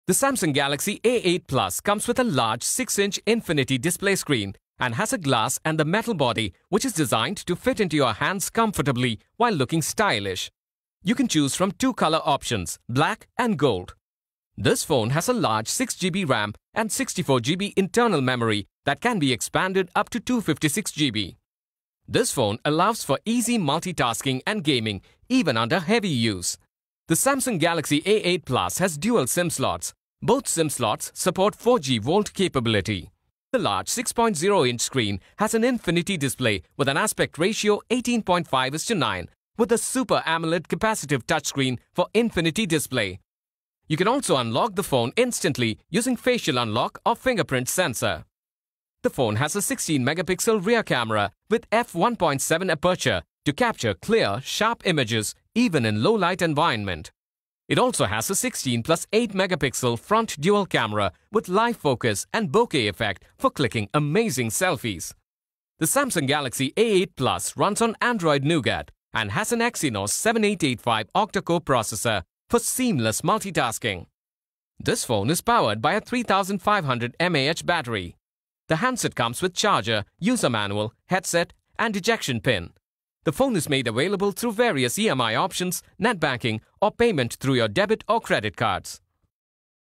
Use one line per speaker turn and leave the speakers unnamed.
The Samsung Galaxy A8 Plus comes with a large 6-inch Infinity display screen and has a glass and the metal body which is designed to fit into your hands comfortably while looking stylish. You can choose from two color options, black and gold. This phone has a large 6GB RAM and 64GB internal memory that can be expanded up to 256GB. This phone allows for easy multitasking and gaming even under heavy use. The Samsung Galaxy A8 Plus has dual SIM slots. Both SIM slots support 4G VoLTE capability. The large 6.0-inch screen has an Infinity display with an aspect ratio 18.5:9 with a Super AMOLED capacitive touchscreen for Infinity display. You can also unlock the phone instantly using facial unlock or fingerprint sensor. The phone has a 16-megapixel rear camera with f1.7 aperture to capture clear, sharp images even in low-light environment. It also has a 16 plus 8-megapixel front dual camera with live focus and bokeh effect for clicking amazing selfies. The Samsung Galaxy A8 Plus runs on Android Nougat and has an Exynos 7885 octa-core processor for seamless multitasking. This phone is powered by a 3500 mAh battery. The handset comes with charger, user manual, headset, and ejection pin. The phone is made available through various EMI options, net banking, or payment through your debit or credit cards.